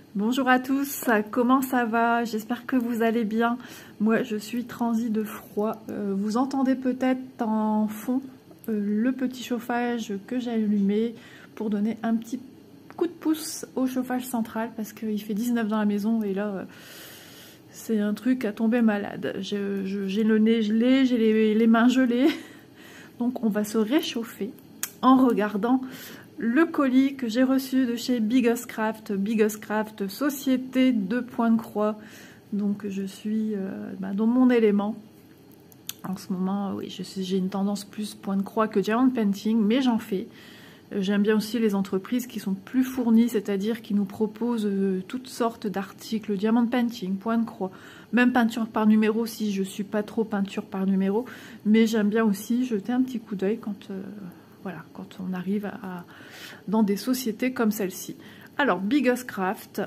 Bonjour à tous, comment ça va? J'espère que vous allez bien. Moi, je suis transie de froid. Vous entendez peut-être en fond le petit chauffage que j'ai allumé pour donner un petit coup de pouce au chauffage central parce qu'il fait 19 dans la maison et là, c'est un truc à tomber malade. J'ai le nez gelé, j'ai les mains gelées. Donc, on va se réchauffer en regardant le colis que j'ai reçu de chez Biggest Craft, société de point de croix. Donc je suis dans mon élément. En ce moment, oui, j'ai une tendance plus point de croix que diamond painting, mais j'en fais. J'aime bien aussi les entreprises qui sont plus fournies, c'est-à-dire qui nous proposent toutes sortes d'articles, diamond painting, point de croix, même peinture par numéro si je suis pas trop peinture par numéro. Mais j'aime bien aussi jeter un petit coup d'œil quand... voilà, quand on arrive dans des sociétés comme celle-ci. Alors, Biggest Craft,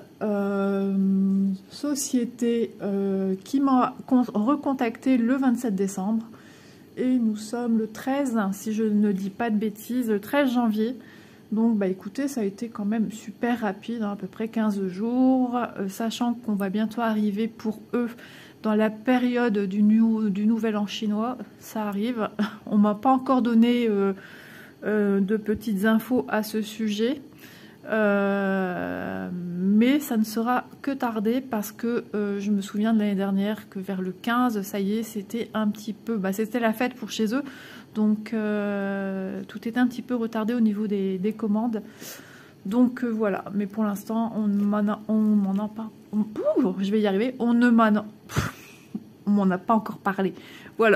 société qui m'a recontacté le 27 décembre. Et nous sommes le 13, si je ne dis pas de bêtises, le 13 janvier. Donc, bah écoutez, ça a été quand même super rapide, à peu près 15 jours. Sachant qu'on va bientôt arriver pour eux dans la période du nouvel an chinois. Ça arrive. On m'a pas encore donné... de petites infos à ce sujet, mais ça ne sera que tardé parce que je me souviens de l'année dernière que vers le 15, ça y est, c'était un petit peu, c'était la fête pour chez eux, donc tout était un petit peu retardé au niveau des commandes. Donc voilà, mais pour l'instant, on m'en a pas. Je vais y arriver. On m'en a pas encore parlé. Voilà.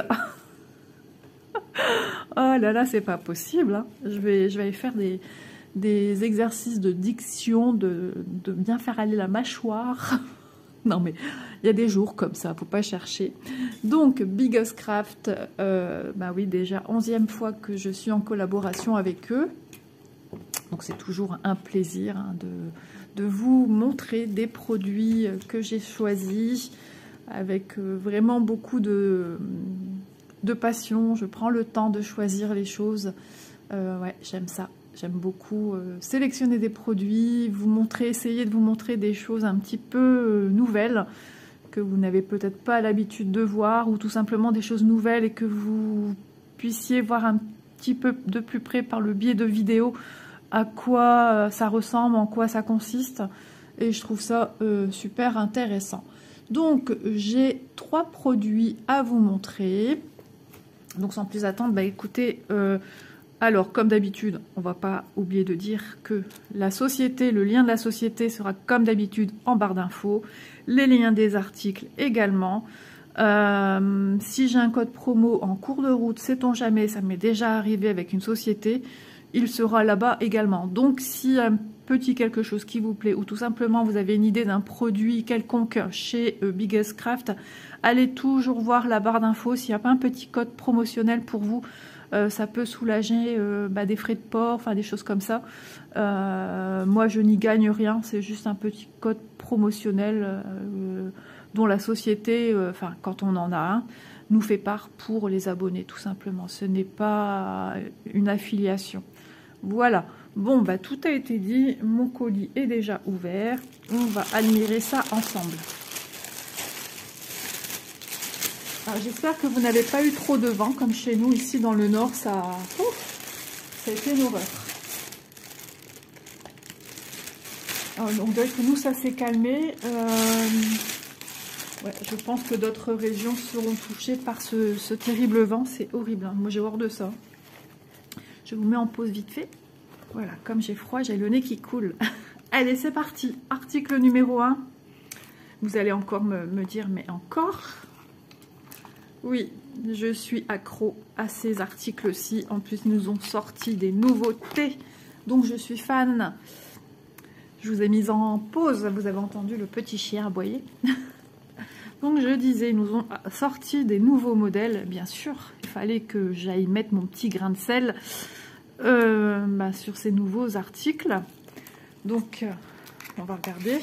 Oh là là, c'est pas possible. Hein. Je vais faire des exercices de diction, de bien faire aller la mâchoire. Non mais il y a des jours comme ça, faut pas chercher. Donc Biggest Craft, bah oui, déjà 11e fois que je suis en collaboration avec eux. Donc c'est toujours un plaisir hein, de vous montrer des produits que j'ai choisis avec vraiment beaucoup de passion. Je prends le temps de choisir les choses. Ouais, j'aime ça. J'aime beaucoup sélectionner des produits, vous montrer, essayer de vous montrer des choses un petit peu nouvelles que vous n'avez peut-être pas l'habitude de voir ou tout simplement des choses nouvelles et que vous puissiez voir un petit peu de plus près par le biais de vidéos à quoi ça ressemble, en quoi ça consiste. Et je trouve ça super intéressant. Donc, j'ai 3 produits à vous montrer. Donc sans plus attendre, bah écoutez, alors comme d'habitude, on va pas oublier de dire que la société, le lien de la société sera comme d'habitude en barre d'infos, les liens des articles également. Si j'ai un code promo en cours de route, sait-on jamais, ça m'est déjà arrivé avec une société, il sera là-bas également. Donc si un petit quelque chose qui vous plaît ou tout simplement vous avez une idée d'un produit quelconque chez Biggest Craft, allez toujours voir la barre d'infos. S'il n'y a pas un petit code promotionnel pour vous, ça peut soulager des frais de port, enfin des choses comme ça. Moi je n'y gagne rien, c'est juste un petit code promotionnel dont la société, quand on en a un, nous fait part pour les abonnés tout simplement. Ce n'est pas une affiliation. Voilà. Bon, tout a été dit. Mon colis est déjà ouvert. On va admirer ça ensemble. J'espère que vous n'avez pas eu trop de vent comme chez nous ici dans le nord. Ça a été une horreur. Donc que nous ça s'est calmé. Ouais, je pense que d'autres régions seront touchées par ce terrible vent. C'est horrible. Hein. Moi j'ai horreur de ça. Je vous mets en pause vite fait. Voilà, comme j'ai froid, j'ai le nez qui coule. Allez, c'est parti. Article numéro 1. Vous allez encore me dire, mais encore? Oui, je suis accro à ces articles-ci. En plus, ils nous ont sorti des nouveautés. Donc, je suis fan. Je vous ai mis en pause. Vous avez entendu le petit chien aboyer. Donc, je disais, ils nous ont sorti des nouveaux modèles. Bien sûr, il fallait que j'aille mettre mon petit grain de sel sur ces nouveaux articles. Donc, on va regarder.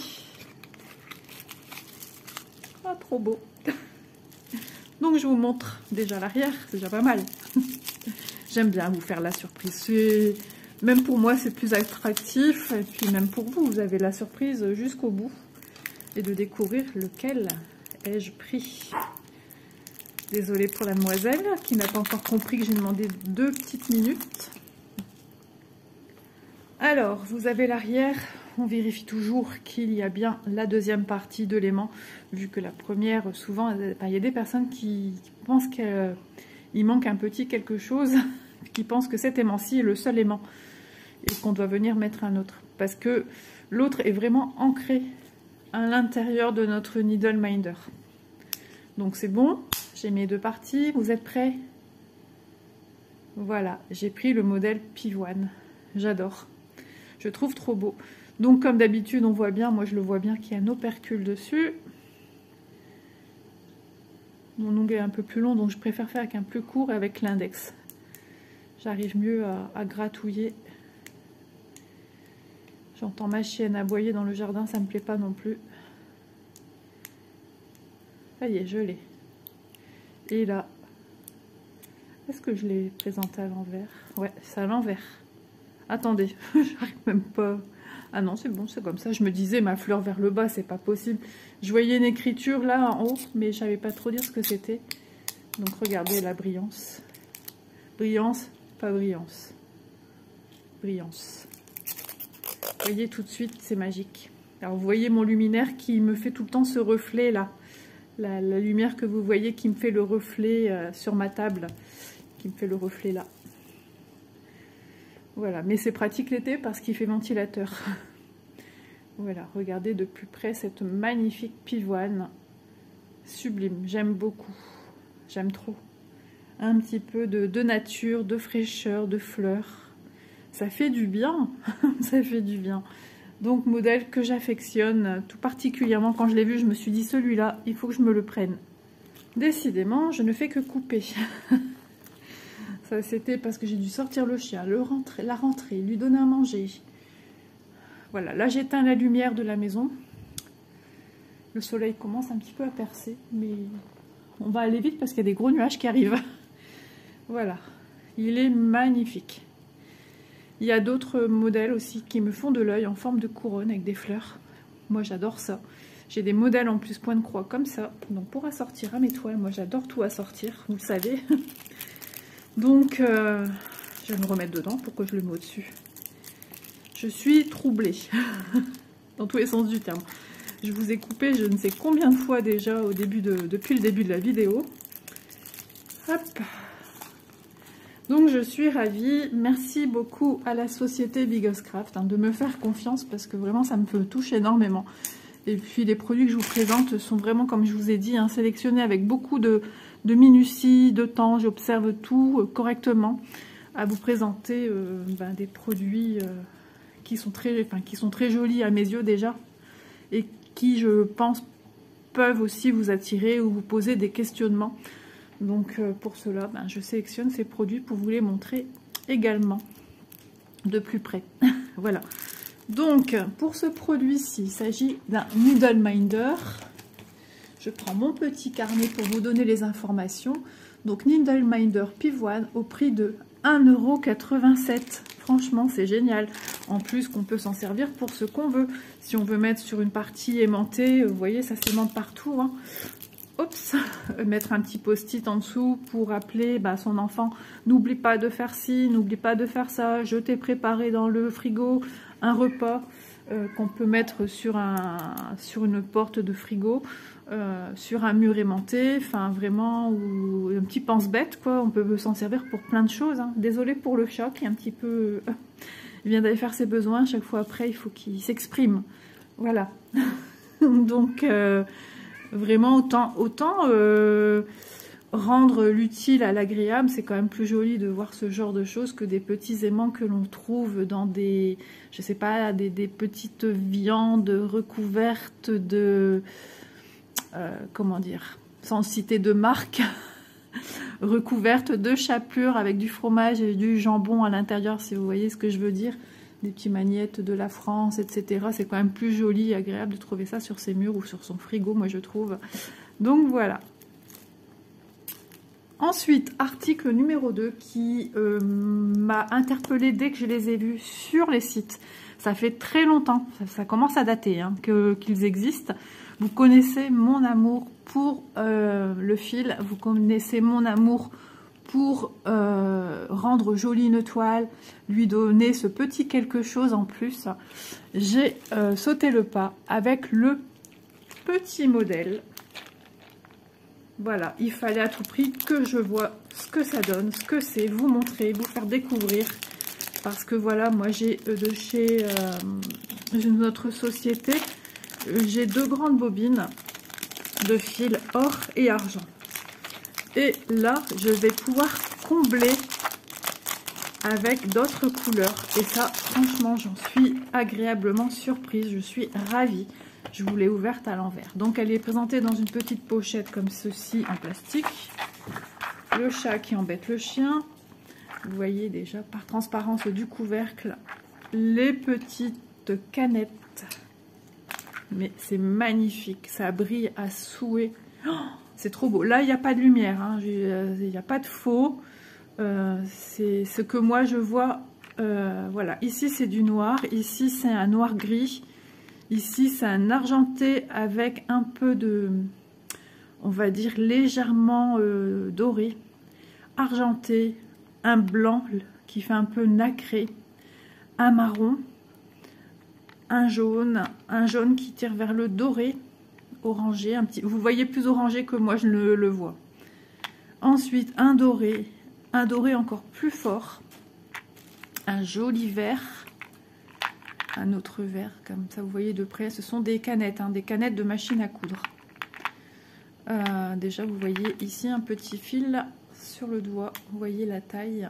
Ah, trop beau. Donc, je vous montre déjà l'arrière. C'est déjà pas mal. J'aime bien vous faire la surprise. Même pour moi, c'est plus attractif. Et puis même pour vous, vous avez la surprise jusqu'au bout. Et de découvrir lequel ai-je pris. Désolée pour la demoiselle qui n'a pas encore compris que j'ai demandé 2 petites minutes. Alors, vous avez l'arrière. On vérifie toujours qu'il y a bien la deuxième partie de l'aimant. Vu que la première, souvent, il y a des personnes qui pensent qu'il manque un petit quelque chose. Qui pensent que cet aimant-ci est le seul aimant. Et qu'on doit venir mettre un autre. Parce que l'autre est vraiment ancré à l'intérieur de notre Needle Minder. Donc c'est bon, j'ai mes 2 parties, vous êtes prêts? Voilà, j'ai pris le modèle Pivoine, j'adore, je trouve trop beau. Donc comme d'habitude on voit bien, moi je le vois bien qu'il y a un opercule dessus. Mon ongle est un peu plus long donc je préfère faire avec un plus court et avec l'index. J'arrive mieux à gratouiller. J'entends ma chienne aboyer dans le jardin, ça me plaît pas non plus. Ça y est, je l'ai. Et là, est-ce que je l'ai présenté à l'envers? Ouais, c'est à l'envers. Attendez, j'arrive même pas. Ah non, c'est bon, c'est comme ça. Je me disais, ma fleur vers le bas, c'est pas possible. Je voyais une écriture là en haut, mais je savais pas trop dire ce que c'était. Donc regardez la brillance. Brillance, pas brillance. Brillance. Vous voyez tout de suite, c'est magique. Alors vous voyez mon luminaire qui me fait tout le temps ce reflet là. La lumière que vous voyez qui me fait le reflet sur ma table. Qui me fait le reflet là. Voilà, mais c'est pratique l'été parce qu'il fait ventilateur. Voilà, regardez de plus près cette magnifique pivoine. Sublime, j'aime beaucoup. J'aime trop. Un petit peu de nature, de fraîcheur, de fleurs. Ça fait du bien, ça fait du bien. Donc modèle que j'affectionne tout particulièrement. Quand je l'ai vu, je me suis dit celui-là, il faut que je me le prenne. Décidément, je ne fais que couper. Ça c'était parce que j'ai dû sortir le chien, la rentrer, lui donner à manger. Voilà, là j'éteins la lumière de la maison. Le soleil commence un petit peu à percer, mais on va aller vite parce qu'il y a des gros nuages qui arrivent. Voilà, il est magnifique. Il y a d'autres modèles aussi qui me font de l'œil en forme de couronne avec des fleurs. Moi j'adore ça. J'ai des modèles en plus point de croix comme ça. Donc pour assortir à mes toiles, moi j'adore tout assortir, vous le savez. Donc je vais me remettre dedans pour que je le mets au-dessus. Je suis troublée. Dans tous les sens du terme. Je vous ai coupé je ne sais combien de fois déjà depuis le début de la vidéo. Hop. Donc je suis ravie, merci beaucoup à la société Bigoscraft de me faire confiance parce que vraiment ça me touche énormément. Et puis les produits que je vous présente sont vraiment, comme je vous ai dit, sélectionnés avec beaucoup de minutie, de temps. J'observe tout correctement à vous présenter des produits qui sont très jolis à mes yeux déjà et qui je pense peuvent aussi vous attirer ou vous poser des questionnements. Donc pour cela, je sélectionne ces produits pour vous les montrer également de plus près. Voilà. Donc pour ce produit-ci, il s'agit d'un Needle Minder. Je prends mon petit carnet pour vous donner les informations. Donc Needle Minder Pivoine au prix de 1,87 €. Franchement, c'est génial. En plus qu'on peut s'en servir pour ce qu'on veut. Si on veut mettre sur une partie aimantée, vous voyez, ça s'aimante partout. Hein. Oups, mettre un petit post-it en dessous pour rappeler son enfant, n'oublie pas de faire ci, n'oublie pas de faire ça, je t'ai préparé dans le frigo un repas qu'on peut mettre sur une porte de frigo, sur un mur aimanté, enfin vraiment, ou un petit pense-bête quoi, on peut s'en servir pour plein de choses. Hein. Désolée pour le chat qui est un petit peu... il vient d'aller faire ses besoins, chaque fois après il faut qu'il s'exprime. Voilà. Donc... vraiment, autant rendre l'utile à l'agréable, c'est quand même plus joli de voir ce genre de choses que des petits aimants que l'on trouve dans des, je sais pas, des petites viandes recouvertes de, comment dire, sans citer de marque, recouvertes de chapelure avec du fromage et du jambon à l'intérieur, si vous voyez ce que je veux dire. Des petits magnettes de la France, etc. C'est quand même plus joli et agréable de trouver ça sur ses murs ou sur son frigo, moi je trouve. Donc voilà. Ensuite, article numéro 2 qui m'a interpellée dès que je les ai vus sur les sites. Ça fait très longtemps, ça commence à dater hein, qu'ils existent. Vous connaissez mon amour pour le fil, vous connaissez mon amour pour rendre jolie une toile, lui donner ce petit quelque chose en plus. J'ai sauté le pas avec le petit modèle. Voilà, il fallait à tout prix que je vois ce que ça donne, ce que c'est, vous montrer, vous faire découvrir. Parce que voilà, moi j'ai de chez notre société, j'ai 2 grandes bobines de fil or et argent. Et là, je vais pouvoir combler avec d'autres couleurs. Et ça, franchement, j'en suis agréablement surprise. Je suis ravie. Je vous l'ai ouverte à l'envers. Donc, elle est présentée dans une petite pochette comme ceci en plastique. Le chat qui embête le chien. Vous voyez déjà par transparence du couvercle les petites canettes. Mais c'est magnifique. Ça brille à souhait. Oh, c'est trop beau. Là, il n'y a pas de lumière. Hein. Il n'y a pas de faux. C'est ce que moi je vois. Voilà. Ici, c'est du noir. Ici, c'est un noir gris. Ici, c'est un argenté avec un peu de, on va dire, légèrement doré. Argenté. Un blanc qui fait un peu nacré. Un marron. Un jaune qui tire vers le doré. Orangé. Un petit, vous voyez plus orangé que moi, je le vois. Ensuite, un doré encore plus fort. Un joli vert. Un autre vert, comme ça vous voyez de près, ce sont des canettes, hein, des canettes de machine à coudre. Déjà vous voyez ici un petit fil sur le doigt, vous voyez la taille.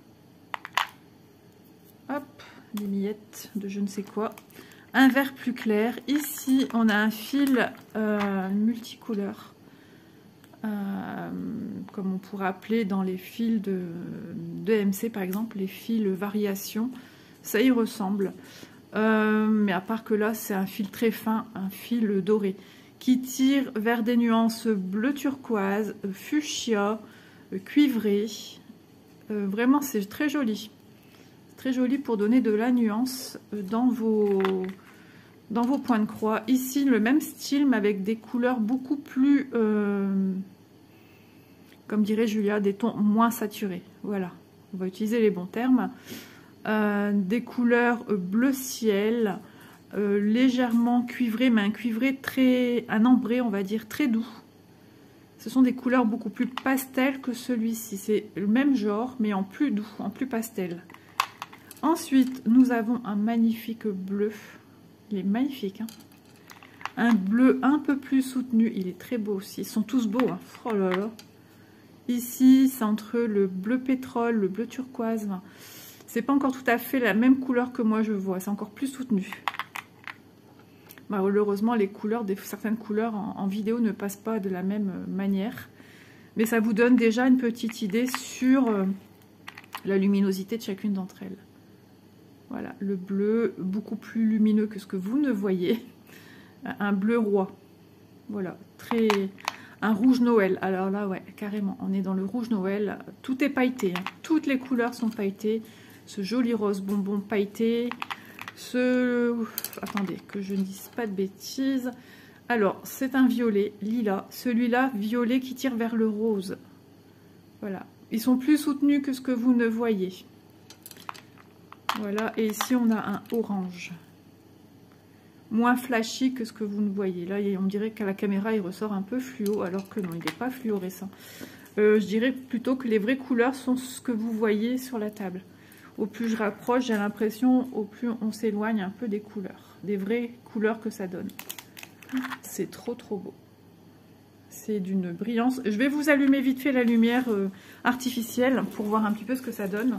Hop, des miettes de je ne sais quoi. Un vert plus clair, ici on a un fil multicouleur, comme on pourrait appeler dans les fils de MC par exemple, les fils variation, ça y ressemble. Mais à part que là c'est un fil très fin, un fil doré qui tire vers des nuances bleu turquoise, fuchsia, cuivré. Vraiment c'est très joli pour donner de la nuance dans vos points de croix. Ici le même style mais avec des couleurs beaucoup plus comme dirait Julia, des tons moins saturés. Voilà, on va utiliser les bons termes. Des couleurs bleu ciel, légèrement cuivré, mais un cuivré un ambré on va dire très doux. Ce sont des couleurs beaucoup plus pastel que celui-ci, c'est le même genre mais en plus doux, en plus pastel. Ensuite nous avons un magnifique bleu, il est magnifique hein. Un bleu un peu plus soutenu, il est très beau aussi, ils sont tous beaux hein. Oh là là. Ici c'est entre le bleu pétrole, le bleu turquoise. C'est pas encore tout à fait la même couleur que moi je vois, c'est encore plus soutenu. Malheureusement, les couleurs, certaines couleurs en vidéo ne passent pas de la même manière. Mais ça vous donne déjà une petite idée sur la luminosité de chacune d'entre elles. Voilà, le bleu beaucoup plus lumineux que ce que vous ne voyez. Un bleu roi. Voilà, un rouge Noël. Alors là, ouais, carrément, on est dans le rouge Noël. Tout est pailleté, hein. Toutes les couleurs sont pailletées. Ce joli rose bonbon pailleté, attendez que je ne dise pas de bêtises. Alors c'est un violet lilas, celui-là violet qui tire vers le rose. Voilà, ils sont plus soutenus que ce que vous ne voyez. Voilà, et ici on a un orange moins flashy que ce que vous ne voyez. Là on dirait qu'à la caméra il ressort un peu fluo alors que non, il n'est pas fluorescent. Je dirais plutôt que les vraies couleurs sont ce que vous voyez sur la table. Au plus je rapproche, j'ai l'impression, au plus on s'éloigne un peu des couleurs, des vraies couleurs que ça donne. C'est trop beau. C'est d'une brillance. Je vais vous allumer vite fait la lumière artificielle pour voir un petit peu ce que ça donne.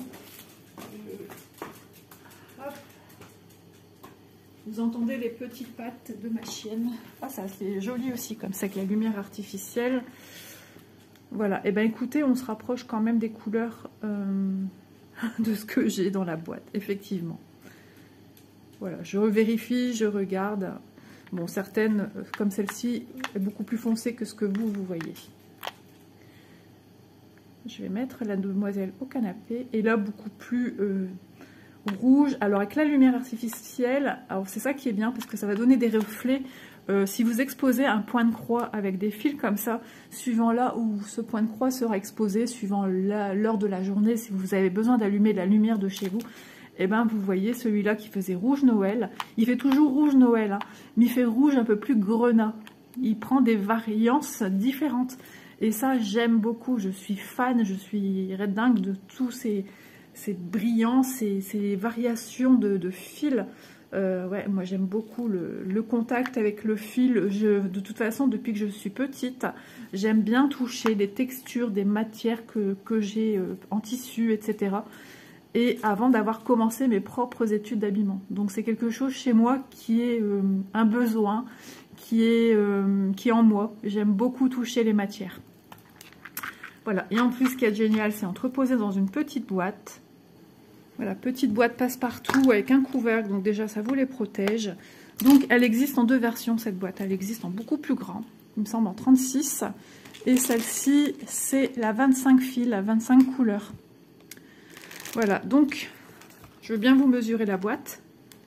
Hop. Vous entendez les petites pattes de ma chienne. Ah, ça c'est joli aussi comme ça avec la lumière artificielle. Voilà, et bien écoutez, on se rapproche quand même des couleurs de ce que j'ai dans la boîte, effectivement. Voilà, je revérifie, je regarde. Bon, certaines, comme celle-ci, est beaucoup plus foncée que ce que vous voyez. Je vais mettre la demoiselle au canapé. Et là, beaucoup plus rouge. Alors, avec la lumière artificielle, alors c'est ça qui est bien parce que ça va donner des reflets. Si vous exposez un point de croix avec des fils comme ça, suivant là où ce point de croix sera exposé, suivant l'heure de la journée, si vous avez besoin d'allumer la lumière de chez vous, et ben vous voyez celui-là qui faisait rouge Noël. Il fait toujours rouge Noël, hein, mais il fait rouge un peu plus grenat. Il prend des variances différentes. Et ça, j'aime beaucoup. Je suis fan, je suis red dingue de tous ces brillants, ces variations de fils. Ouais, moi j'aime beaucoup le contact avec le fil. De toute façon, depuis que je suis petite, j'aime bien toucher des textures, des matières que j'ai en tissu, etc. Et avant d'avoir commencé mes propres études d'habillement. Donc c'est quelque chose chez moi qui est un besoin, qui est en moi. J'aime beaucoup toucher les matières. Voilà, et en plus ce qui est génial, c'est entreposé dans une petite boîte. Voilà, petite boîte passe-partout avec un couvercle, donc déjà ça vous les protège. Donc elle existe en deux versions cette boîte, elle existe en beaucoup plus grand, il me semble en 36. Et celle-ci c'est la 25 fils, la 25 couleurs. Voilà, donc je veux bien vous mesurer la boîte.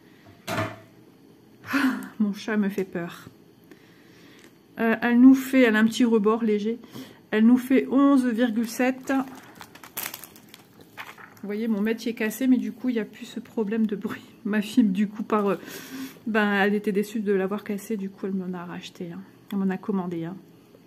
Mon chat me fait peur. Elle a un petit rebord léger, elle nous fait 11,7. Vous voyez, mon mètre est cassé, mais du coup, il n'y a plus ce problème de bruit. Ma fille, du coup, elle était déçue de l'avoir cassé, du coup, elle m'en a racheté. Hein. Elle m'en a commandé. Hein.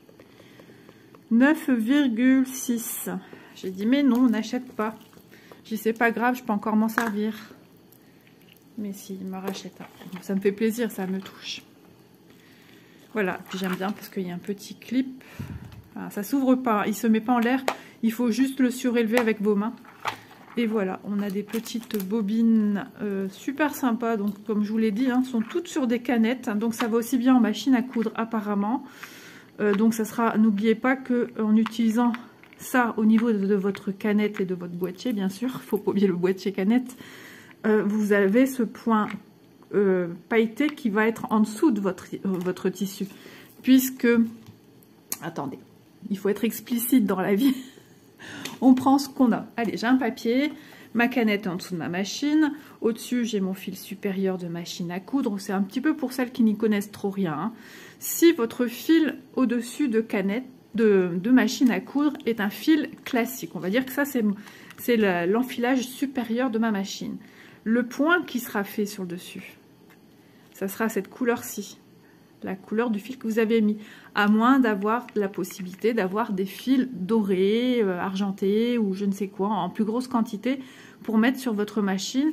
9,6. J'ai dit, mais non, on n'achète pas. J'ai dit, c'est pas grave, je peux encore m'en servir. Mais si, il me rachète. Hein. Ça me fait plaisir, ça me touche. Voilà, puis j'aime bien parce qu'il y a un petit clip. Enfin, ça s'ouvre pas, il se met pas en l'air. Il faut juste le surélever avec vos mains. Et voilà, on a des petites bobines super sympas. Donc, comme je vous l'ai dit, hein, sont toutes sur des canettes. Donc, ça va aussi bien en machine à coudre apparemment. Donc, ça sera. N'oubliez pas qu'en utilisant ça au niveau de votre canette et de votre boîtier, bien sûr, il ne faut pas oublier le boîtier canette. Vous avez ce point pailleté qui va être en dessous de votre tissu. Puisque, attendez, il faut être explicite dans la vie. On prend ce qu'on a. Allez, j'ai un papier, ma canette en dessous de ma machine. Au-dessus, j'ai mon fil supérieur de machine à coudre. C'est un petit peu pour celles qui n'y connaissent trop rien. Hein. Si votre fil au-dessus de canette, de machine à coudre est un fil classique, on va dire que ça, c'est l'enfilage supérieur de ma machine. Le point qui sera fait sur le dessus, ça sera cette couleur-ci. La couleur du fil que vous avez mis, à moins d'avoir la possibilité d'avoir des fils dorés, argentés ou je ne sais quoi, en plus grosse quantité pour mettre sur votre machine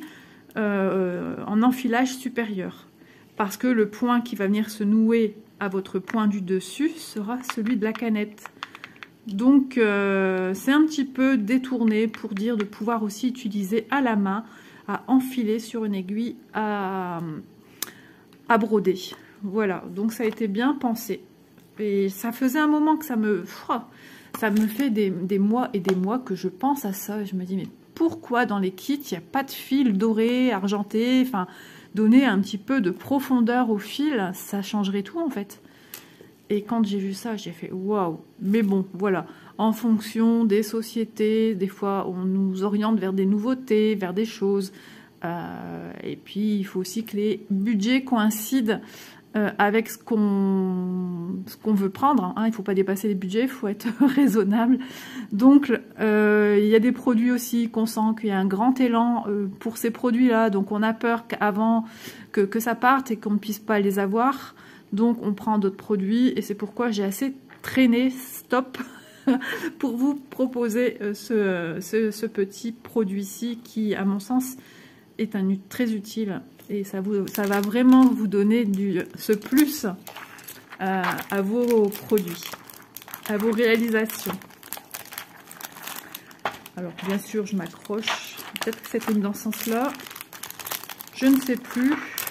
en enfilage supérieur. Parce que le point qui va venir se nouer à votre point du dessus sera celui de la canette. Donc c'est un petit peu détourné pour dire de pouvoir aussi utiliser à la main, à enfiler sur une aiguille, à broder. Voilà, donc ça a été bien pensé. Et ça faisait un moment que ça me fait des mois et des mois que je pense à ça. Et je me dis, mais pourquoi dans les kits, il n'y a pas de fil doré, argenté, enfin, donner un petit peu de profondeur au fil, ça changerait tout en fait. Et quand j'ai vu ça, j'ai fait waouh. Mais bon, voilà, en fonction des sociétés, des fois on nous oriente vers des nouveautés, vers des choses. Et puis il faut aussi que les budgets coïncident avec ce qu'on veut prendre. Hein. Il ne faut pas dépasser les budgets, il faut être raisonnable. Donc, il y a des produits aussi qu'on sent qu'il y a un grand élan pour ces produits-là. Donc, on a peur qu'avant que ça parte et qu'on ne puisse pas les avoir. Donc, on prend d'autres produits. Et c'est pourquoi j'ai assez traîné, stop, pour vous proposer ce petit produit-ci qui, à mon sens, est très utile. Et ça va vraiment vous donner ce plus à vos produits, à vos réalisations. Alors, bien sûr, je m'accroche. Peut-être que c'était dans ce sens-là. Je ne sais plus.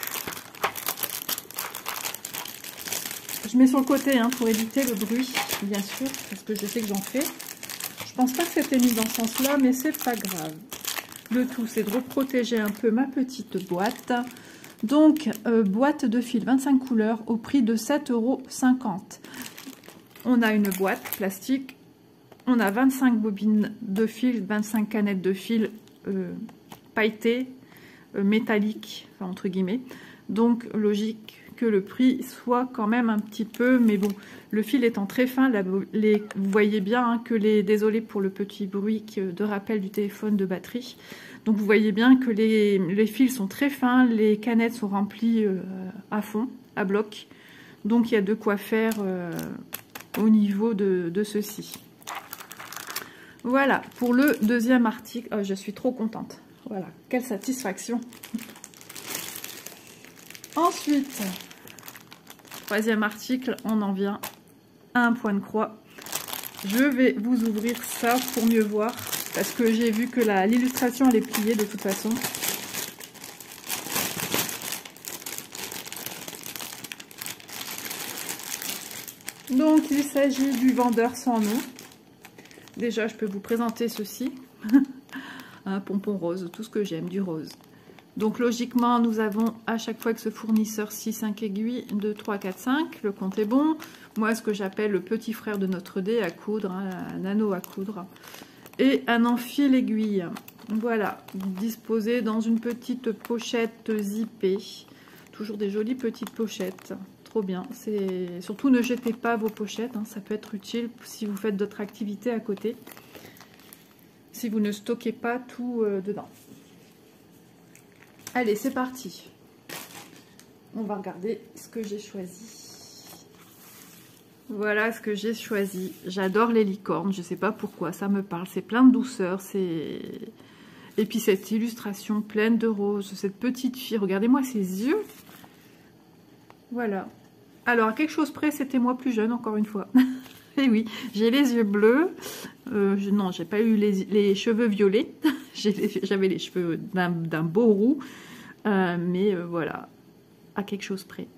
Je mets sur le côté hein, pour éviter le bruit, bien sûr, parce que je sais que j'en fais. Je pense pas que c'était mis dans ce sens-là, mais c'est pas grave. Le tout, c'est de reprotéger un peu ma petite boîte. Donc, boîte de fil 25 couleurs au prix de 7,50 €. On a une boîte plastique On a 25 bobines de fil, 25 canettes de fil pailletées, métalliques, enfin entre guillemets. Donc logique que le prix soit quand même un petit peu, mais bon, le fil étant très fin, vous voyez bien hein, que désolé pour le petit bruit de rappel du téléphone de batterie. Donc vous voyez bien que les fils sont très fins, les canettes sont remplies à fond, à bloc. Donc il y a de quoi faire au niveau de ceci. Voilà, pour le deuxième article. Oh, je suis trop contente. Voilà, quelle satisfaction. Ensuite, troisième article, on en vient à un point de croix. Je vais vous ouvrir ça pour mieux voir, parce que j'ai vu que l'illustration elle est pliée de toute façon. Donc il s'agit du vendeur sans nom. Déjà je peux vous présenter ceci. Un pompon rose, tout ce que j'aime, du rose. Donc logiquement, nous avons à chaque fois que ce fournisseur 6-5 aiguilles, 2, 3, 4, 5, le compte est bon. Moi, ce que j'appelle le petit frère de notre dé à coudre, hein, un anneau à coudre. Et un enfil aiguille. Voilà, disposé dans une petite pochette zippée. Toujours des jolies petites pochettes. Trop bien. Surtout ne jetez pas vos pochettes, hein, ça peut être utile si vous faites d'autres activités à côté. Si vous ne stockez pas tout dedans. Allez, c'est parti. On va regarder ce que j'ai choisi. Voilà ce que j'ai choisi. J'adore les licornes. Je ne sais pas pourquoi, ça me parle. C'est plein de douceur. Et puis cette illustration pleine de roses. Cette petite fille. Regardez-moi ses yeux. Voilà. Alors, à quelque chose près, c'était moi plus jeune, encore une fois. Et oui, j'ai les yeux bleus. Non, j'ai pas eu les cheveux violets. J'avais les cheveux d'un beau roux. Mais voilà, à quelque chose près.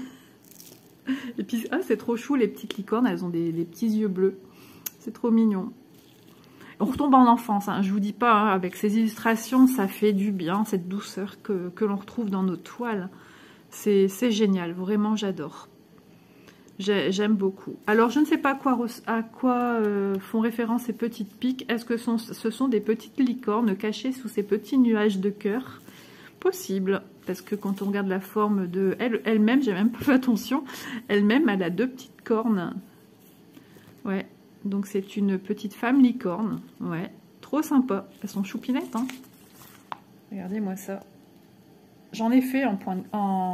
Et puis, ah, c'est trop chou, les petites licornes, elles ont des petits yeux bleus. C'est trop mignon. On retombe en enfance, hein, je vous dis pas, hein, avec ces illustrations, ça fait du bien, cette douceur que l'on retrouve dans nos toiles. C'est génial, vraiment j'adore. J'aime beaucoup. Alors, je ne sais pas à quoi font référence ces petites piques. Est-ce que ce sont des petites licornes cachées sous ces petits nuages de cœur? Possible, parce que quand on regarde la forme de elle-même, j'ai même pas fait attention, elle-même, elle a deux petites cornes. Ouais, donc c'est une petite femme licorne. Ouais, trop sympa. Elles sont choupinettes, hein. Regardez-moi ça. J'en ai fait en point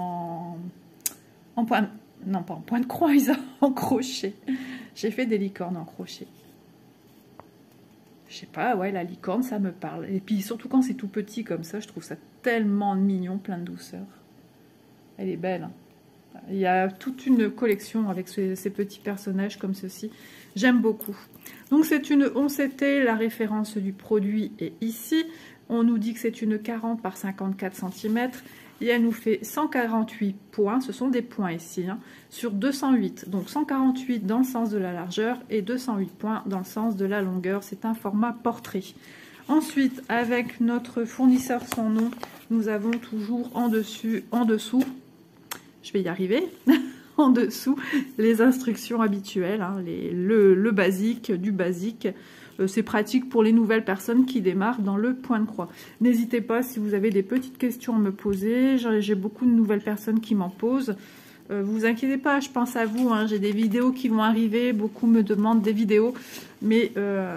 non, pas en point de croix, Isa, en crochet. J'ai fait des licornes en crochet. Je sais pas, ouais, la licorne, ça me parle. Et puis surtout quand c'est tout petit comme ça, je trouve ça tellement mignon, plein de douceur. Elle est belle. Hein. Il y a toute une collection avec ces petits personnages comme ceci. J'aime beaucoup. Donc c'est une 11CT, la référence du produit est ici. On nous dit que c'est une 40 par 54 cm. Et elle nous fait 148 points, ce sont des points ici, hein, sur 208. Donc 148 dans le sens de la largeur et 208 points dans le sens de la longueur. C'est un format portrait. Ensuite, avec notre fournisseur sans nom, nous avons toujours en dessous, je vais y arriver, en dessous, les instructions habituelles, hein, le basique, du basique. C'est pratique pour les nouvelles personnes qui démarrent dans le point de croix. N'hésitez pas si vous avez des petites questions à me poser. J'ai beaucoup de nouvelles personnes qui m'en posent. Vous inquiétez pas, je pense à vous. Hein, j'ai des vidéos qui vont arriver. Beaucoup me demandent des vidéos. Mais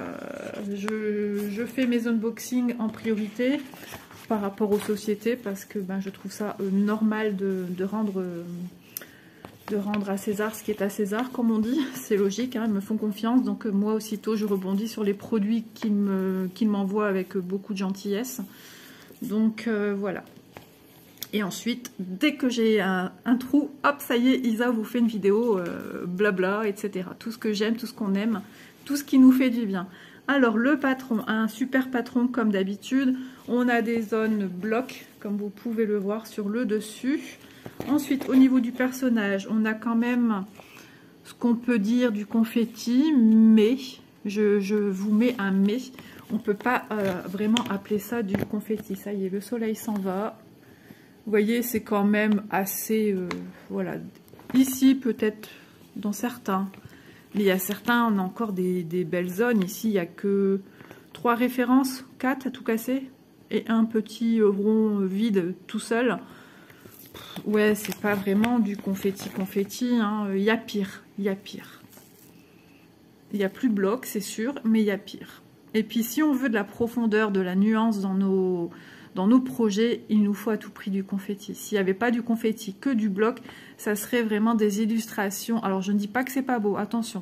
je fais mes unboxings en priorité par rapport aux sociétés parce que je trouve ça normal de rendre à César ce qui est à César, comme on dit. C'est logique, hein, ils me font confiance. Donc moi, aussitôt, je rebondis sur les produits qu'ils m'envoient avec beaucoup de gentillesse. Donc voilà. Et ensuite, dès que j'ai un trou, hop, ça y est, Isa vous fait une vidéo, blabla, etc. Tout ce que j'aime, tout ce qu'on aime, tout ce qui nous fait du bien. Alors, le patron, un super patron comme d'habitude. On a des zones blocs, comme vous pouvez le voir sur le dessus. Ensuite, au niveau du personnage, on a quand même ce qu'on peut dire du confetti, mais, je vous mets un mais, on ne peut pas vraiment appeler ça du confetti. Ça y est, le soleil s'en va. Vous voyez, c'est quand même assez, voilà. Ici, peut-être, dans certains, Mais il y a certains, on a encore des belles zones. Ici, il n'y a que 3 références, 4 à tout casser. Et un petit rond vide tout seul. Ouais, c'est pas vraiment du confetti, hein. Il y a pire, il y a pire. Il y a plus bloc, c'est sûr, mais il y a pire. Et puis, si on veut de la profondeur, de la nuance dans nos projets, il nous faut à tout prix du confetti. S'il n'y avait pas du confetti, que du bloc, ça serait vraiment des illustrations. Alors, je ne dis pas que c'est pas beau, attention.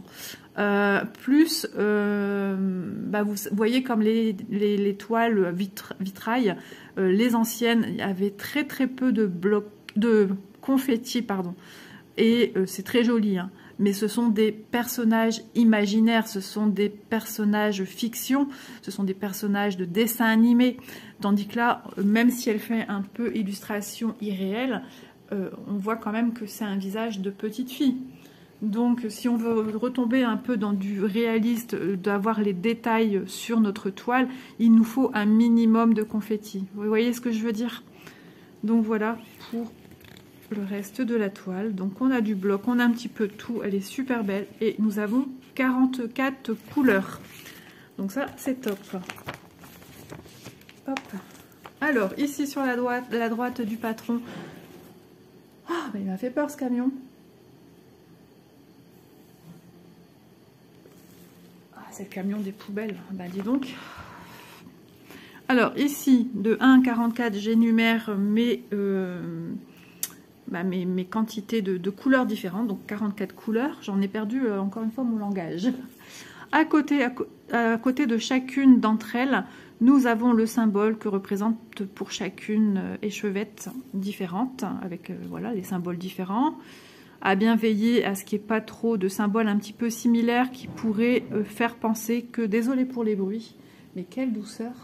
Vous voyez comme les toiles vitrail, les anciennes, il y avait très très peu de confetti, pardon. Et c'est très joli, hein. Mais ce sont des personnages imaginaires, ce sont des personnages fiction, ce sont des personnages de dessin animé. Tandis que là, même si elle fait un peu illustration irréelle, on voit quand même que c'est un visage de petite fille. Donc si on veut retomber un peu dans du réaliste, d'avoir les détails sur notre toile, il nous faut un minimum de confetti. Vous voyez ce que je veux dire? Donc voilà pour le reste de la toile. Donc on a du bloc, on a un petit peu tout, elle est super belle. Et nous avons 44 couleurs. Donc ça, c'est top. Hop. Alors, ici sur la droite du patron. Ah, il m'a fait peur ce camion. C'est le camion des poubelles, bah dis donc. Alors ici, de 1 à 44, j'énumère mes quantités de couleurs différentes, donc 44 couleurs. J'en ai perdu encore une fois mon langage. À côté de chacune d'entre elles, nous avons le symbole que représente pour chacune échevette différente, avec voilà, les symboles différents. À bien veiller à ce qu'il n'y ait pas trop de symboles un petit peu similaires qui pourraient faire penser que, désolé pour les bruits, mais quelle douceur.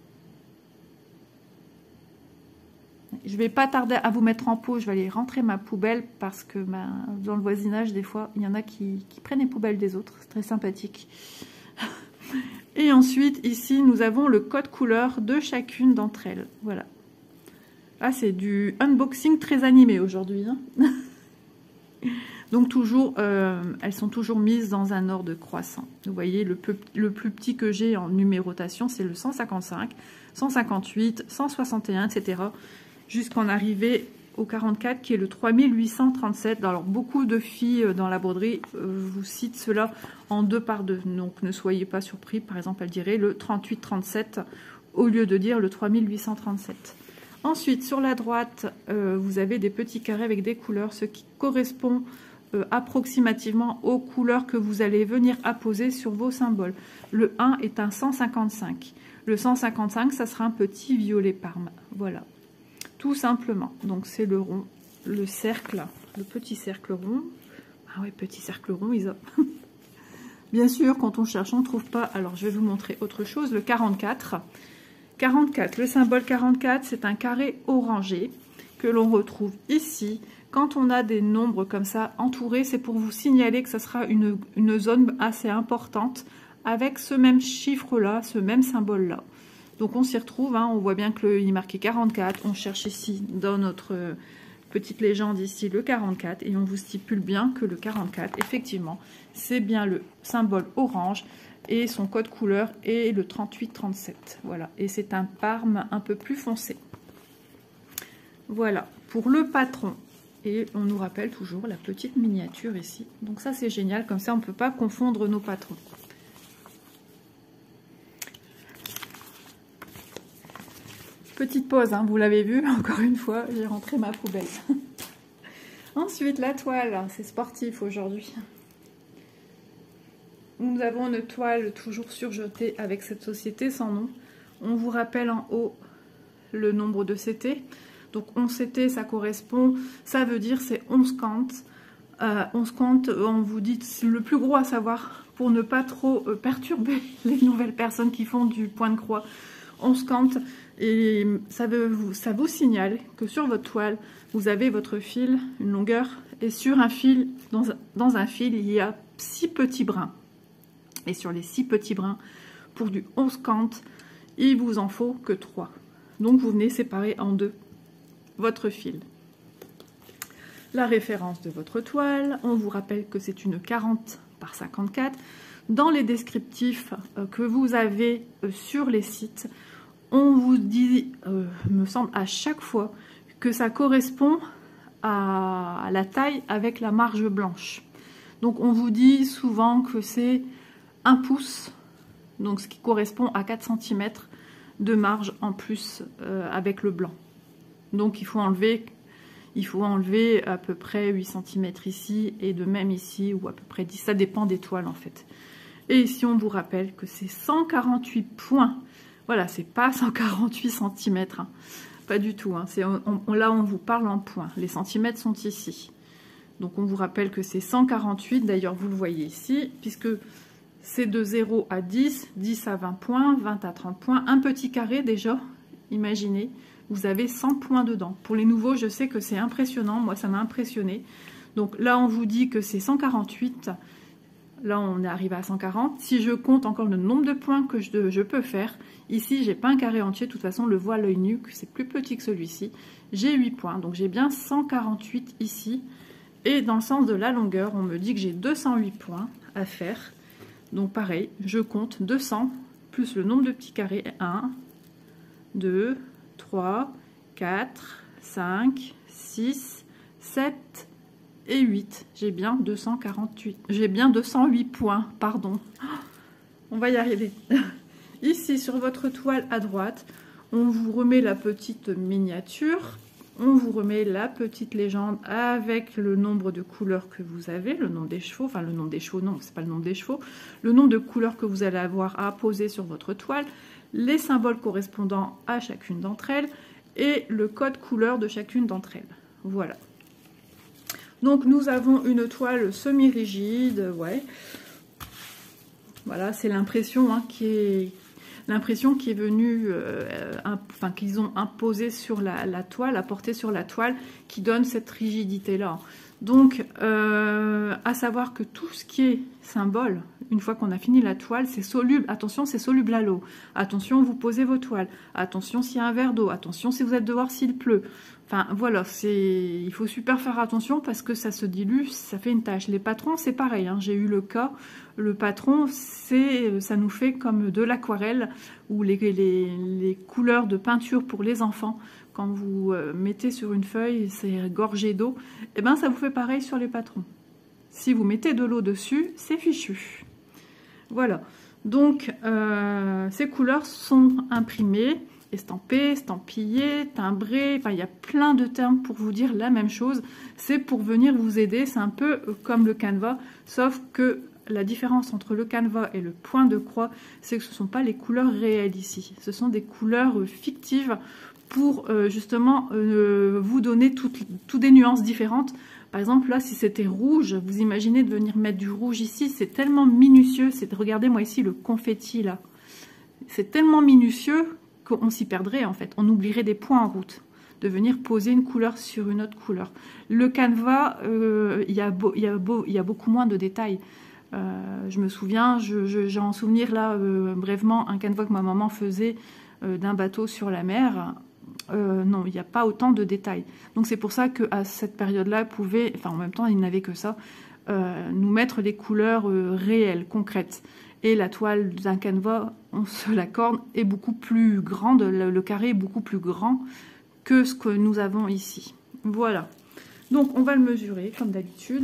Je ne vais pas tarder à vous mettre en pause, je vais aller rentrer ma poubelle parce que dans le voisinage, des fois, il y en a qui prennent les poubelles des autres, c'est très sympathique. Et ensuite, ici, nous avons le code couleur de chacune d'entre elles. Voilà. Ah, c'est du unboxing très animé aujourd'hui, hein. Donc toujours, elles sont toujours mises dans un ordre croissant. Vous voyez, le plus petit que j'ai en numérotation, c'est le 155, 158, 161, etc. Jusqu'en arriver au 44, qui est le 3837. Alors, beaucoup de filles dans la broderie vous citent cela en 2 par 2. Donc, ne soyez pas surpris. Par exemple, elle dirait le 3837 au lieu de dire le 3837. Ensuite, sur la droite, vous avez des petits carrés avec des couleurs, ce qui correspond approximativement aux couleurs que vous allez venir apposer sur vos symboles. Le 1 est un 155. Le 155, ça sera un petit violet parme. Voilà, tout simplement. Donc, c'est le rond, le cercle, le petit cercle rond. Ah ouais, petit cercle rond, Isa. Bien sûr, quand on cherche, on ne trouve pas. Alors, je vais vous montrer autre chose. Le 44. 44, le symbole 44, c'est un carré orangé que l'on retrouve ici. Quand on a des nombres comme ça entourés, c'est pour vous signaler que ça sera une zone assez importante avec ce même chiffre-là, ce même symbole-là. Donc on s'y retrouve, hein, on voit bien qu'il est marqué 44. On cherche ici, dans notre petite légende ici, le 44. Et on vous stipule bien que le 44, effectivement, c'est bien le symbole orange. Et son code couleur est le 3837. Voilà. Et c'est un parme un peu plus foncé. Voilà. Pour le patron. Et on nous rappelle toujours la petite miniature ici. Donc ça, c'est génial. Comme ça, on ne peut pas confondre nos patrons. Petite pause, hein, vous l'avez vu. Encore une fois, j'ai rentré ma poubelle. Ensuite, la toile. C'est sportif aujourd'hui. Nous avons une toile toujours surjetée avec cette société sans nom. On vous rappelle en haut le nombre de CT. Donc 11 CT, ça correspond, ça veut dire c'est 11 cantes. 11 cantes, on vous dit le plus gros à savoir pour ne pas trop perturber les nouvelles personnes qui font du point de croix. 11 cantes et ça vous signale que sur votre toile, vous avez votre fil, une longueur, et sur un fil, dans un fil, il y a 6 petits brins. Et sur les 6 petits brins, pour du 11 cantes, il vous en faut que 3. Donc vous venez séparer en 2 votre fil. la référence de votre toile. On vous rappelle que c'est une 40 par 54. Dans les descriptifs que vous avez sur les sites, on vous dit, me semble, à chaque fois que ça correspond à la taille avec la marge blanche. Donc on vous dit souvent que c'est 1 pouce, donc ce qui correspond à 4 cm de marge en plus avec le blanc. Donc il faut enlever à peu près 8 cm ici et de même ici, ou à peu près 10, ça dépend des toiles en fait. Et ici on vous rappelle que c'est 148 points. Voilà, c'est pas 148 cm, hein. Pas du tout, hein. Là on vous parle en points, les centimètres sont ici. Donc on vous rappelle que c'est 148, d'ailleurs vous le voyez ici, puisque c'est de 0 à 10, 10 à 20 points, 20 à 30 points, un petit carré déjà, imaginez, vous avez 100 points dedans. Pour les nouveaux, je sais que c'est impressionnant, moi ça m'a impressionné. Donc là on vous dit que c'est 148, là on est arrivé à 140. Si je compte encore le nombre de points que je peux faire, ici j'ai pas un carré entier, de toute façon le voit à l'œil nu, que c'est plus petit que celui-ci. J'ai 8 points, donc j'ai bien 148 ici. Et dans le sens de la longueur, on me dit que j'ai 208 points à faire. Donc pareil, je compte 200 plus le nombre de petits carrés. 1, 2, 3, 4, 5, 6, 7 et 8. J'ai bien 248. J'ai bien 208 points, pardon. On va y arriver. Ici, sur votre toile à droite, on vous remet la petite miniature. On vous remet la petite légende avec le nombre de couleurs que vous avez, le nombre des chevaux, enfin le nombre des chevaux, non, c'est pas le nombre des chevaux, le nombre de couleurs que vous allez avoir à poser sur votre toile, les symboles correspondant à chacune d'entre elles et le code couleur de chacune d'entre elles. Voilà. Donc nous avons une toile semi-rigide, ouais. Voilà, c'est l'impression hein, qui est venue, enfin qu'ils ont imposé sur la toile, apportée sur la toile, qui donne cette rigidité-là. Donc, à savoir que tout ce qui est symbole, une fois qu'on a fini la toile, c'est soluble. Attention, c'est soluble à l'eau. Attention, vous posez vos toiles. Attention s'il y a un verre d'eau. Attention si vous êtes dehors s'il pleut. Enfin, voilà, il faut super faire attention parce que ça se dilue, ça fait une tache. Les patrons, c'est pareil, hein. J'ai eu le cas. Le patron, ça nous fait comme de l'aquarelle ou les couleurs de peinture pour les enfants. Quand vous mettez sur une feuille, c'est gorgé d'eau, et ben ça vous fait pareil sur les patrons. Si vous mettez de l'eau dessus, c'est fichu. Voilà. Donc, ces couleurs sont imprimées, estampées, estampillées, timbrées. Enfin, il y a plein de termes pour vous dire la même chose. C'est pour venir vous aider. C'est un peu comme le canevas, sauf que la différence entre le canevas et le point de croix, c'est que ce ne sont pas les couleurs réelles ici. Ce sont des couleurs fictives pour justement vous donner toutes des nuances différentes. Par exemple, là, si c'était rouge, vous imaginez de venir mettre du rouge ici, c'est tellement minutieux. Regardez-moi ici le confetti, là. C'est tellement minutieux qu'on s'y perdrait, en fait. On oublierait des points en route, de venir poser une couleur sur une autre couleur. Le canevas, il y a beaucoup moins de détails. Je me souviens, j'ai en souvenir là brièvement un canevas que ma maman faisait d'un bateau sur la mer. Non, il n'y a pas autant de détails. Donc c'est pour ça qu'à cette période-là, pouvait, enfin en même temps, il n'avait que ça, nous mettre des couleurs réelles, concrètes. Et la toile d'un canevas, on se l'accorde, est beaucoup plus grande, le carré est beaucoup plus grand que ce que nous avons ici. Voilà. Donc on va le mesurer comme d'habitude.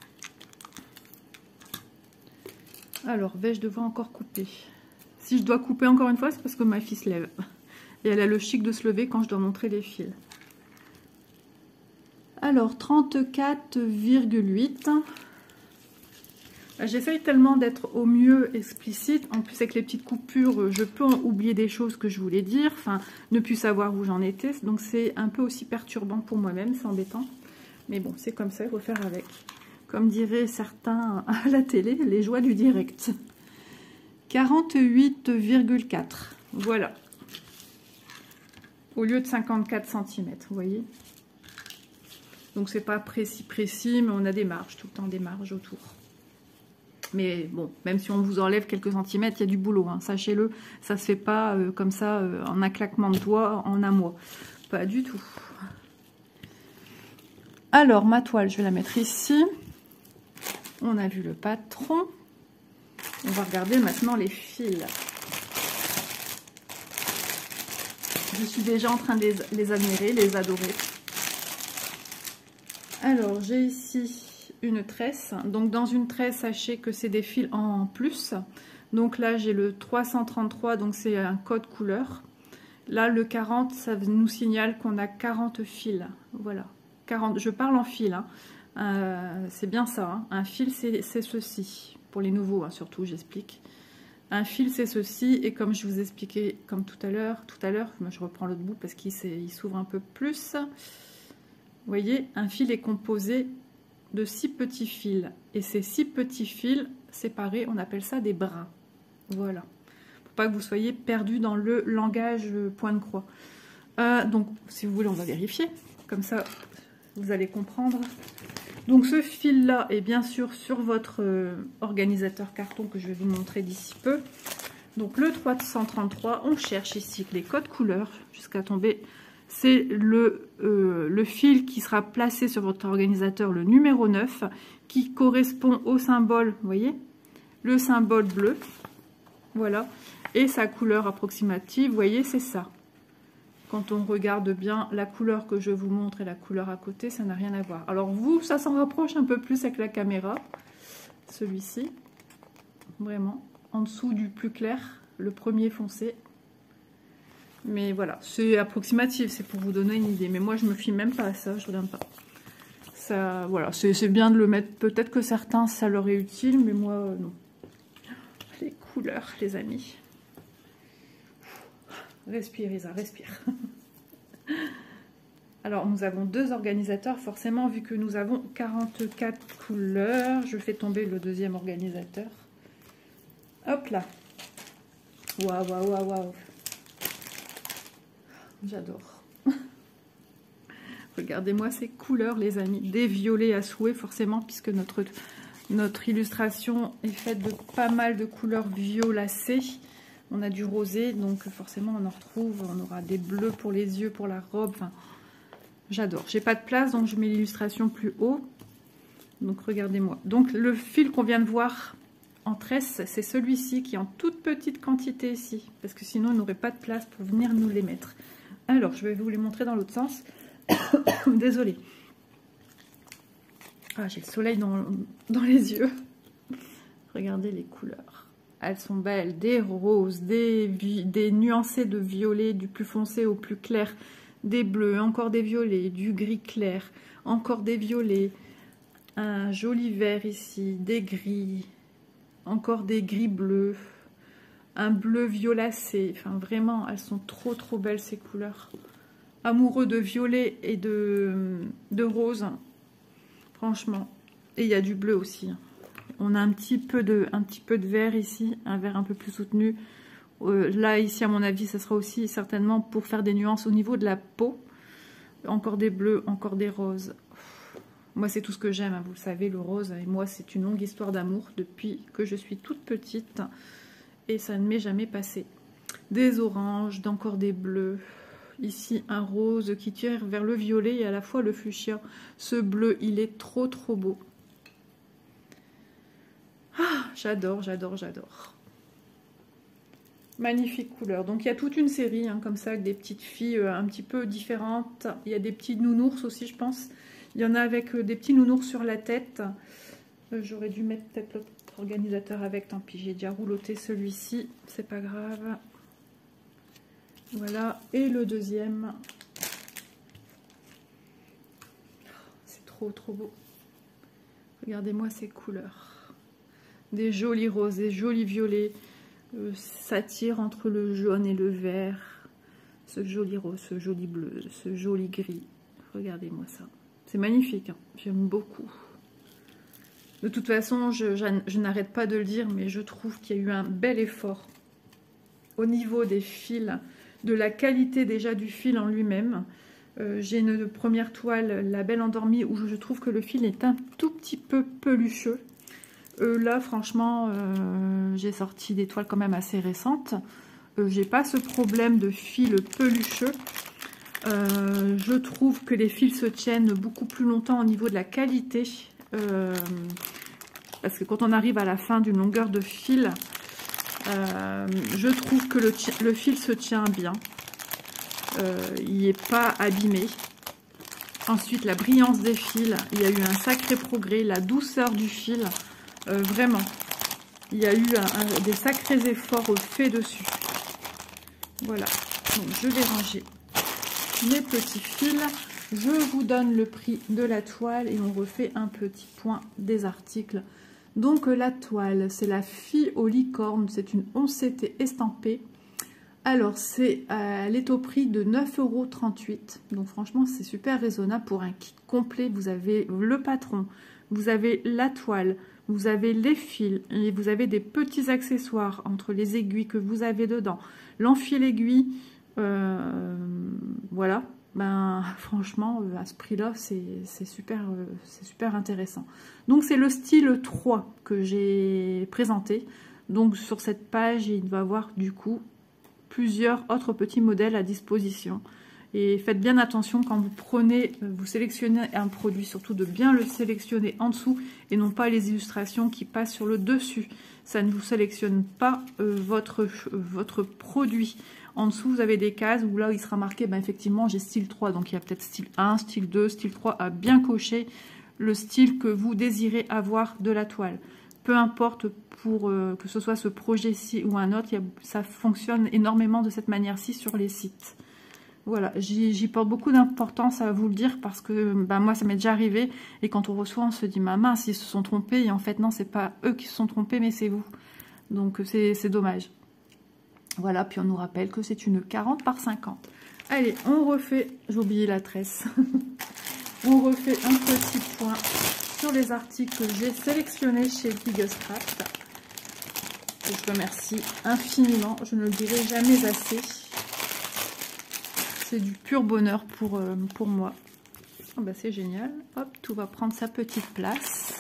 Alors, vais-je devoir encore couper? Si je dois couper encore une fois, c'est parce que ma fille se lève. Et elle a le chic de se lever quand je dois montrer les fils. Alors, 34,8. J'essaye tellement d'être au mieux explicite. En plus, avec les petites coupures, je peux oublier des choses que je voulais dire. Enfin, ne plus savoir où j'en étais. Donc, c'est un peu aussi perturbant pour moi-même. C'est embêtant. Mais bon, c'est comme ça, il faut faire avec. Comme diraient certains à la télé, les joies du direct. 48,4. Voilà. Au lieu de 54 cm, vous voyez. Donc, c'est pas précis, mais on a des marges, tout le temps des marges autour. Mais bon, même si on vous enlève quelques centimètres, il y a du boulot, hein, sachez-le. Ça se fait pas comme ça, en un claquement de doigts, en un mois. Pas du tout. Alors, ma toile, je vais la mettre ici. On a vu le patron. On va regarder maintenant les fils. Je suis déjà en train de les admirer, les adorer. Alors, j'ai ici une tresse. Donc, dans une tresse, sachez que c'est des fils en plus. Donc là, j'ai le 333, donc c'est un code couleur. Là, le 40, ça nous signale qu'on a 40 fils. Voilà, 40. Je parle en fils. Hein. C'est bien ça. Hein. Un fil, c'est ceci. Pour les nouveaux, hein, surtout, j'explique. Un fil, c'est ceci. Et comme je vous expliquais, comme tout à l'heure, moi, je reprends l'autre bout parce qu'il s'ouvre un peu plus. Vous voyez, un fil est composé de 6 petits fils. Et ces 6 petits fils séparés, on appelle ça des brins. Voilà. Pour pas que vous soyez perdu dans le langage point de croix. Donc, si vous voulez, on va vérifier. Comme ça, vous allez comprendre. Donc, ce fil-là est bien sûr sur votre organisateur carton que je vais vous montrer d'ici peu. Donc, le 333, on cherche ici les codes couleurs jusqu'à tomber. C'est le fil qui sera placé sur votre organisateur, le numéro 9, qui correspond au symbole, vous voyez, le symbole bleu. Voilà. Et sa couleur approximative, vous voyez, c'est ça. Quand on regarde bien la couleur que je vous montre et la couleur à côté, ça n'a rien à voir. Alors vous, ça s'en rapproche un peu plus avec la caméra. Celui-ci, vraiment, en dessous du plus clair, le premier foncé. Mais voilà, c'est approximatif, c'est pour vous donner une idée. Mais moi, je me fie même pas à ça, je regarde pas. Ça, voilà, c'est bien de le mettre. Peut-être que certains, ça leur est utile, mais moi, non. Les couleurs, les amis. Respire, Isa, respire. Alors, nous avons 2 organisateurs, forcément, vu que nous avons 44 couleurs. Je fais tomber le deuxième organisateur. Hop là. Waouh, waouh, waouh, waouh. J'adore. Regardez-moi ces couleurs, les amis. Des violets à souhait, forcément, puisque notre illustration est faite de pas mal de couleurs violacées. On a du rosé, donc forcément on en retrouve. On aura des bleus pour les yeux, pour la robe. Enfin, j'adore. J'ai pas de place, donc je mets l'illustration plus haut. Donc regardez-moi. Donc le fil qu'on vient de voir en tresse, c'est celui-ci qui est en toute petite quantité ici. Parce que sinon, on n'aurait pas de place pour venir nous les mettre. Alors, je vais vous les montrer dans l'autre sens. Désolée. Ah, j'ai le soleil dans les yeux. Regardez les couleurs. Elles sont belles. Des roses, des nuancés de violet, du plus foncé au plus clair. Des bleus, encore des violets, du gris clair, encore des violets. Un joli vert ici, des gris, encore des gris bleus. Un bleu violacé. Enfin, vraiment, elles sont trop, trop belles, ces couleurs. Amoureux de violet et de rose. Franchement. Et il y a du bleu aussi. On a un petit peu de vert ici. Un vert un peu plus soutenu. Là, ici, à mon avis, ça sera aussi certainement pour faire des nuances au niveau de la peau. Encore des bleus, encore des roses. Moi, c'est tout ce que j'aime, hein, vous le savez, le rose. Et moi, c'est une longue histoire d'amour depuis que je suis toute petite. Et ça ne m'est jamais passé. Des oranges, d'encore des bleus. Ici, un rose qui tire vers le violet et à la fois le fuchsia. Ce bleu, il est trop, trop beau. Ah, j'adore, j'adore, j'adore. Magnifique couleur. Donc, il y a toute une série, hein, comme ça, avec des petites filles un petit peu différentes. Il y a des petits nounours aussi, je pense. Il y en a avec des petits nounours sur la tête. J'aurais dû mettre peut-être l'autre organisateur avec. Tant pis, j'ai déjà rouloté celui-ci. C'est pas grave. Voilà. Et le deuxième. C'est trop, trop beau. Regardez-moi ces couleurs. Des jolis roses, des jolis violets. Ça tire entre le jaune et le vert. Ce joli rose, ce joli bleu, ce joli gris. Regardez-moi ça. C'est magnifique, hein. J'aime beaucoup. De toute façon, je n'arrête pas de le dire, mais je trouve qu'il y a eu un bel effort au niveau des fils, de la qualité déjà du fil en lui-même. J'ai une première toile, la Belle Endormie, où je trouve que le fil est un tout petit peu pelucheux. Là, franchement, j'ai sorti des toiles quand même assez récentes. J'ai pas ce problème de fil pelucheux. Je trouve que les fils se tiennent beaucoup plus longtemps au niveau de la qualité. Parce que quand on arrive à la fin d'une longueur de fil, je trouve que le fil se tient bien. Il n'est pas abîmé. Ensuite, la brillance des fils, il y a eu un sacré progrès. La douceur du fil, vraiment, il y a eu des sacrés efforts faits dessus. Voilà, donc je vais ranger mes petits fils. Je vous donne le prix de la toile et on refait un petit point des articles. Donc la toile, c'est la fille aux licornes, c'est une 11 CT estampée. Alors, elle est au prix de 9,38 €. Donc, franchement, c'est super raisonnable pour un kit complet. Vous avez le patron, vous avez la toile, vous avez les fils, et vous avez des petits accessoires entre les aiguilles que vous avez dedans. L'enfil aiguille, voilà. Ben, franchement, à ce prix-là, c'est super intéressant. Donc, c'est le style 3 que j'ai présenté. Donc, sur cette page, il va y avoir du coup plusieurs autres petits modèles à disposition. Et faites bien attention quand vous sélectionnez un produit, surtout de bien le sélectionner en dessous et non pas les illustrations qui passent sur le dessus. Ça ne vous sélectionne pas votre produit. En dessous, vous avez des cases où là, il sera marqué, ben, effectivement, j'ai style 3. Donc, il y a peut-être style 1, style 2, style 3 à bien cocher le style que vous désirez avoir de la toile. Peu importe que ce soit ce projet-ci ou un autre, ça fonctionne énormément de cette manière-ci sur les sites. Voilà, j'y porte beaucoup d'importance à vous le dire parce que ben, moi, ça m'est déjà arrivé. Et quand on reçoit, on se dit, ma mince, ils se sont trompés. Et en fait, non, c'est pas eux qui se sont trompés, mais c'est vous. Donc, c'est dommage. Voilà, puis on nous rappelle que c'est une 40 par 50. Allez, on refait, j'ai oublié la tresse. On refait un petit point sur les articles que j'ai sélectionnés chez Biggest Craft. Je remercie infiniment, je ne le dirai jamais assez. C'est du pur bonheur pour moi. Oh bah c'est génial. Hop, tout va prendre sa petite place.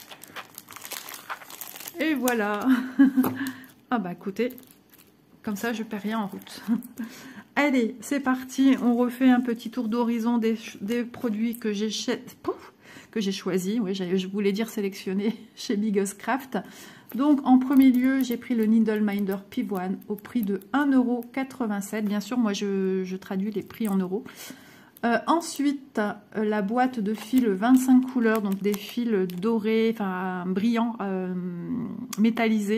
Et voilà. Ah bah écoutez, comme ça je perds rien en route. Allez, c'est parti. On refait un petit tour d'horizon des produits que j'ai choisis. Oui, je voulais dire sélectionnés chez Biggest Craft. Donc, en premier lieu, j'ai pris le Needle Minder Pivoine au prix de 1,87 €. Bien sûr, moi, je traduis les prix en euros. Ensuite, la boîte de fils 25 couleurs, donc des fils dorés, enfin brillants, métallisés,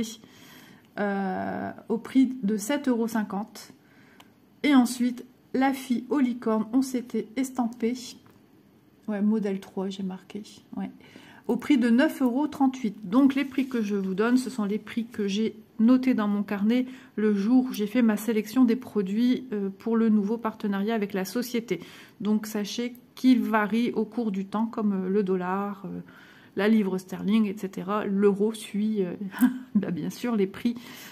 au prix de 7,50 €. Et ensuite, la fille aux licornes, on s'était estampé. Ouais, modèle 3, j'ai marqué. Ouais. Au prix de 9,38 €. Donc, les prix que je vous donne, ce sont les prix que j'ai notés dans mon carnet le jour où j'ai fait ma sélection des produits pour le nouveau partenariat avec la société. Donc, sachez qu'ils varient au cours du temps, comme le dollar, la livre sterling, etc. L'euro suit, bah, bien sûr, les prix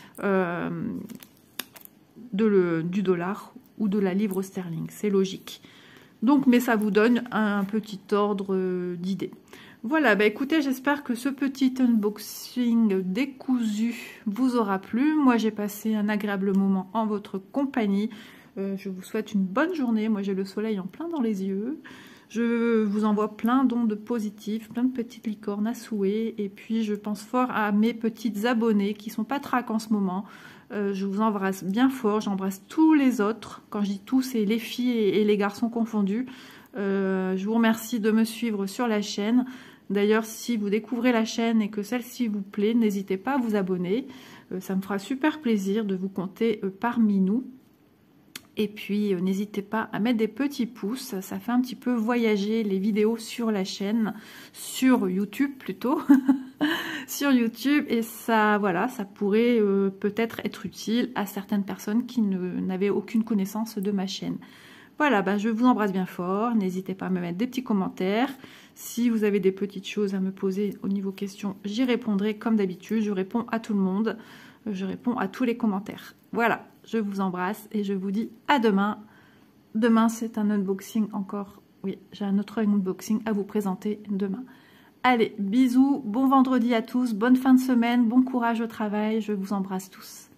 du dollar ou de la livre sterling. C'est logique. Donc, mais ça vous donne un petit ordre d'idée. Voilà, bah écoutez, j'espère que ce petit unboxing décousu vous aura plu. Moi, j'ai passé un agréable moment en votre compagnie. Je vous souhaite une bonne journée. Moi, j'ai le soleil en plein dans les yeux. Je vous envoie plein d'ondes positives, plein de petites licornes à souhait. Et puis, je pense fort à mes petites abonnés qui sont pas trac en ce moment. Je vous embrasse bien fort. J'embrasse tous les autres. Quand je dis tous, c'est les filles et les garçons confondus. Je vous remercie de me suivre sur la chaîne. D'ailleurs, si vous découvrez la chaîne et que celle-ci vous plaît, n'hésitez pas à vous abonner. Ça me fera super plaisir de vous compter parmi nous. Et puis, n'hésitez pas à mettre des petits pouces. Ça fait un petit peu voyager les vidéos sur la chaîne, sur YouTube plutôt. Sur YouTube. Et ça, voilà, ça pourrait peut-être être utile à certaines personnes qui n'avaient aucune connaissance de ma chaîne. Voilà, ben je vous embrasse bien fort. N'hésitez pas à me mettre des petits commentaires. Si vous avez des petites choses à me poser au niveau questions, j'y répondrai comme d'habitude. Je réponds à tout le monde. Je réponds à tous les commentaires. Voilà, je vous embrasse et je vous dis à demain. Demain, c'est un unboxing encore. Oui, j'ai un autre unboxing à vous présenter demain. Allez, bisous, bon vendredi à tous, bonne fin de semaine, bon courage au travail. Je vous embrasse tous.